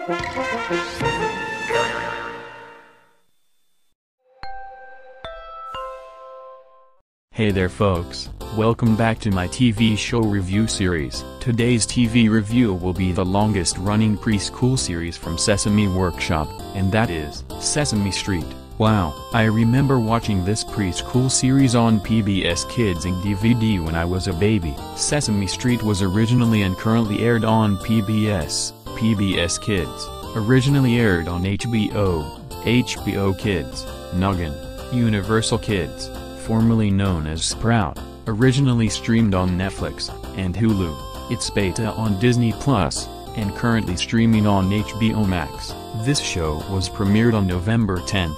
Hey there folks, welcome back to my TV show review series. Today's TV review will be the longest running preschool series from Sesame Workshop, and that is Sesame Street. Wow, I remember watching this preschool series on PBS Kids and DVD when I was a baby. Sesame Street was originally and currently aired on PBS Kids, originally aired on HBO Kids, Noggin, Universal Kids, formerly known as Sprout, originally streamed on Netflix and Hulu. It's beta on Disney+, and currently streaming on HBO Max. This show was premiered on November 10,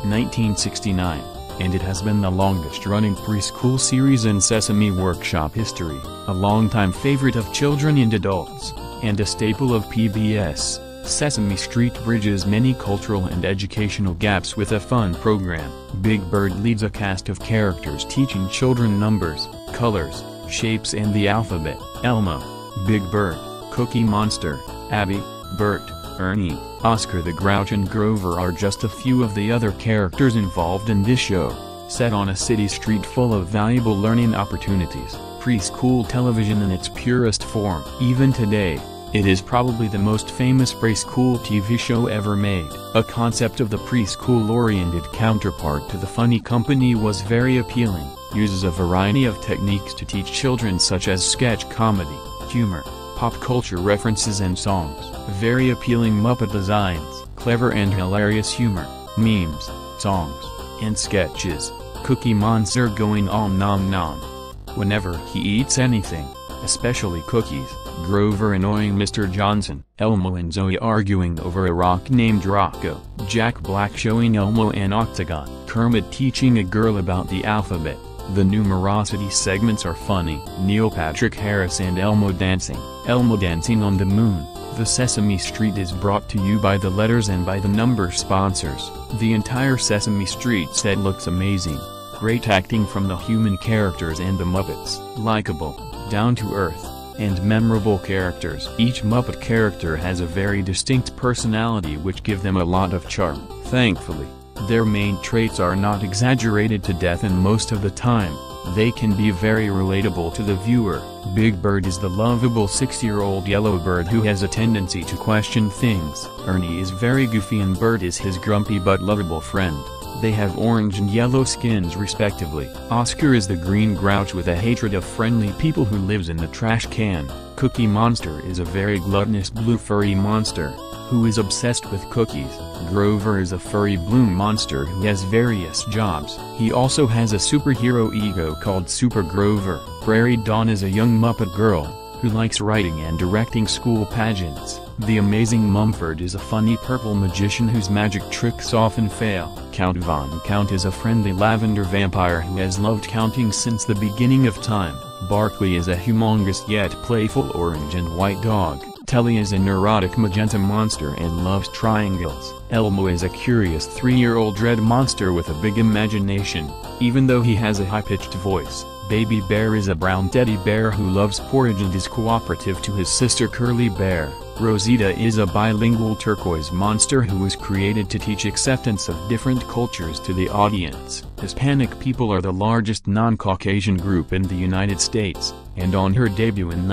1969, and it has been the longest-running preschool series in Sesame Workshop history, a longtime favorite of children and adults, and a staple of PBS. Sesame Street bridges many cultural and educational gaps with a fun program. Big Bird leads a cast of characters teaching children numbers, colors, shapes and the alphabet. Elmo, Big Bird, Cookie Monster, Abby, Bert, Ernie, Oscar the Grouch and Grover are just a few of the other characters involved in this show. Set on a city street full of valuable learning opportunities, preschool television in its purest form. Even today, it is probably the most famous preschool TV show ever made. A concept of the preschool-oriented counterpart to the Funny Company was very appealing. Uses a variety of techniques to teach children such as sketch comedy, humor, pop culture references and songs. Very appealing Muppet designs, clever and hilarious humor, memes, songs, and sketches. Cookie Monster going om nom nom whenever he eats anything, especially cookies. Grover annoying Mr. Johnson, Elmo and Zoe arguing over a rock named Rocco, Jack Black showing Elmo an octagon, Kermit teaching a girl about the alphabet. The numerosity segments are funny. Neil Patrick Harris and Elmo dancing on the moon. The Sesame Street is brought to you by the letters and by the number sponsors. The entire Sesame Street set looks amazing. Great acting from the human characters and the Muppets. Likeable, down-to-earth, and memorable characters. Each Muppet character has a very distinct personality which give them a lot of charm. Thankfully, their main traits are not exaggerated to death and most of the time, they can be very relatable to the viewer. Big Bird is the lovable 6-year-old yellow bird who has a tendency to question things. Ernie is very goofy and Bert is his grumpy but lovable friend. They have orange and yellow skins respectively. Oscar is the green grouch with a hatred of friendly people who lives in the trash can. Cookie Monster is a very gluttonous blue furry monster, who is obsessed with cookies. Grover is a furry blue monster who has various jobs. He also has a superhero ego called Super Grover. Prairie Dawn is a young Muppet girl, who likes writing and directing school pageants. The Amazing Mumford is a funny purple magician whose magic tricks often fail. Count Von Count is a friendly lavender vampire who has loved counting since the beginning of time. Barkley is a humongous yet playful orange and white dog. Telly is a neurotic magenta monster and loves triangles. Elmo is a curious 3-year-old red monster with a big imagination, even though he has a high-pitched voice. Baby Bear is a brown teddy bear who loves porridge and is cooperative to his sister Curly Bear. Rosita is a bilingual turquoise monster who was created to teach acceptance of different cultures to the audience. Hispanic people are the largest non-Caucasian group in the United States, and on her debut in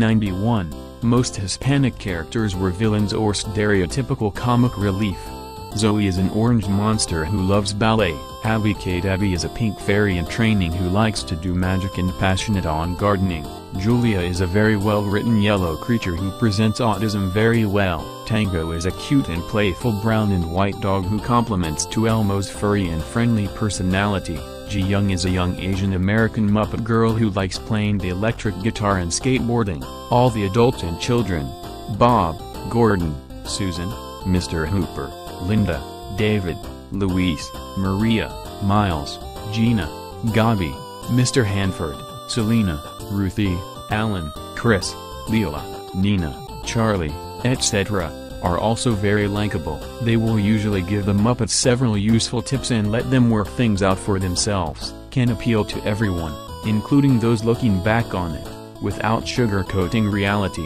1991, most Hispanic characters were villains or stereotypical comic relief. Zoe is an orange monster who loves ballet. Abby Kate Abby is a pink fairy in training who likes to do magic and passionate on gardening. Julia is a very well-written yellow creature who presents autism very well. Tango is a cute and playful brown and white dog who complements to Elmo's furry and friendly personality. Ji Young is a young Asian American Muppet girl who likes playing the electric guitar and skateboarding. All the adults and children, Bob, Gordon, Susan, Mr. Hooper, Linda, David, Luis, Maria, Miles, Gina, Gabi, Mr. Hanford, Selena, Ruthie, Alan, Chris, Leela, Nina, Charlie, etc., are also very likable. They will usually give the Muppets several useful tips and let them work things out for themselves. Can appeal to everyone, including those looking back on it, without sugarcoating reality.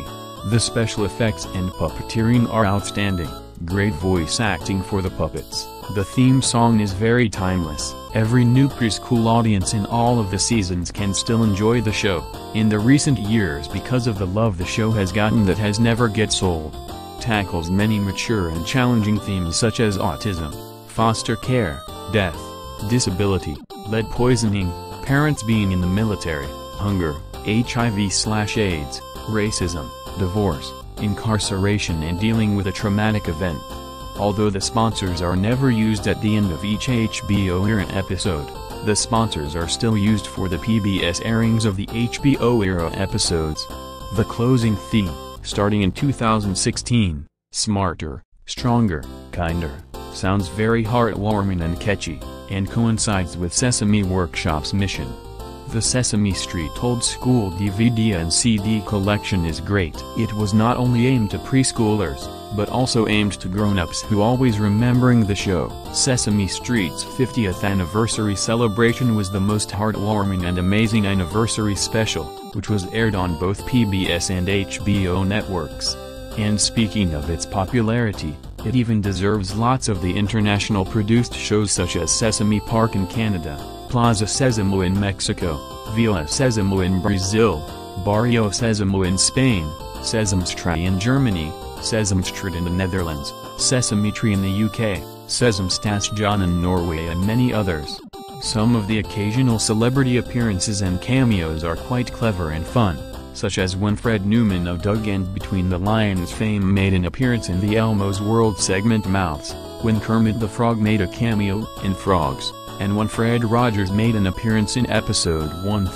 The special effects and puppeteering are outstanding, great voice acting for the puppets. The theme song is very timeless. Every new preschool audience in all of the seasons can still enjoy the show. In the recent years, because of the love the show has gotten that has never gets old. Tackles many mature and challenging themes such as autism, foster care, death, disability, lead poisoning, parents being in the military, hunger, HIV/AIDS, racism, divorce, incarceration and dealing with a traumatic event. Although the sponsors are never used at the end of each HBO era episode, the sponsors are still used for the PBS airings of the HBO era episodes. The closing theme, starting in 2016, Smarter, Stronger, Kinder, sounds very heartwarming and catchy, and coincides with Sesame Workshop's mission. The Sesame Street Old School DVD and CD collection is great. It was not only aimed to preschoolers, but also aimed to grown-ups who always remembering the show. Sesame Street's 50th anniversary celebration was the most heartwarming and amazing anniversary special, which was aired on both PBS and HBO networks. And speaking of its popularity, it even deserves lots of the international produced shows such as Sesame Park in Canada, Plaza Sésamo in Mexico, Villa Sésamo in Brazil, Barrio Sésamo in Spain, Sesamstraat in Germany, Sesamstraat in the Netherlands, Sesame Tree in the UK, Sesamstation in Norway and many others. Some of the occasional celebrity appearances and cameos are quite clever and fun, such as when Fred Newman of Doug and Between the Lions fame made an appearance in the Elmo's World segment Mouths, when Kermit the Frog made a cameo in Frogs, and when Fred Rogers made an appearance in episode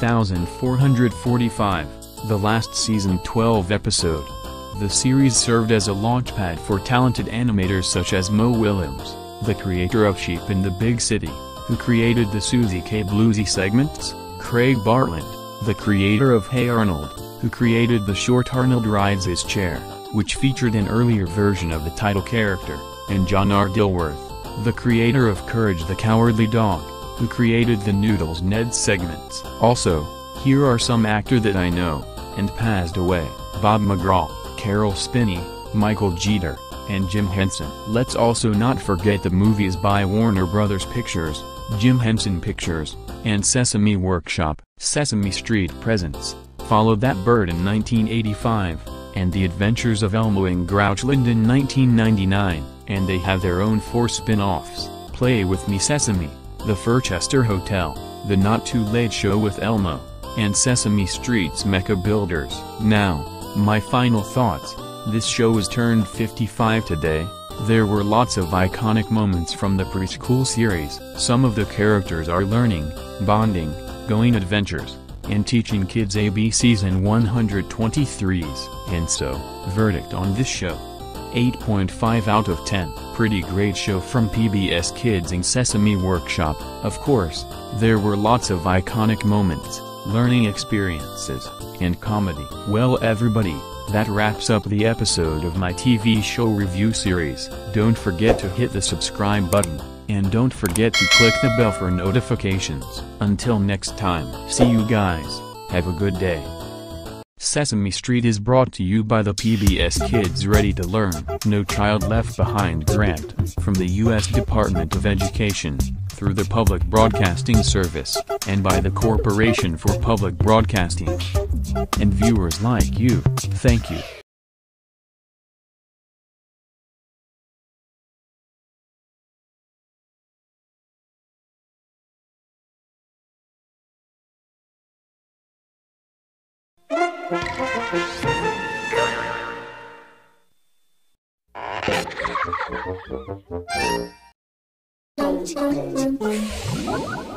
1445, the last season 12 episode. The series served as a launchpad for talented animators such as Mo Willems, the creator of Sheep in the Big City, who created the Susie K. Bluesy segments, Craig Bartland, the creator of Hey Arnold, who created the short Arnold Rides His Chair, which featured an earlier version of the title character, and John R. Dilworth, the creator of Courage the Cowardly Dog, who created the Noodles Ned segments. Also, here are some actor that I know, and passed away, Bob McGraw, Carol Spinney, Michael Jeter, and Jim Henson. Let's also not forget the movies by Warner Brothers Pictures, Jim Henson Pictures, and Sesame Workshop. Sesame Street Presents, Follow That Bird in 1985, and The Adventures of Elmo and Grouchland in 1999, and they have their own 4 spin-offs, Play With Me Sesame, The Furchester Hotel, The Not Too Late Show with Elmo, and Sesame Street's Mecha Builders. Now, my final thoughts. This show was turned 55 today. There were lots of iconic moments from the preschool series. Some of the characters are learning, bonding, going adventures, and teaching kids ABCs and 123s. And so, verdict on this show: 8.5 out of 10. Pretty great show from PBS Kids and Sesame Workshop. Of course, there were lots of iconic moments, learning experiences, and comedy. Well everybody, that wraps up the episode of my TV show review series. Don't forget to hit the subscribe button, and don't forget to click the bell for notifications. Until next time, see you guys, have a good day. Sesame Street is brought to you by the PBS Kids Ready to Learn, No Child Left Behind grant, from the U.S. Department of Education, through the Public Broadcasting Service, and by the Corporation for Public Broadcasting. And viewers like you, thank you. Thank you.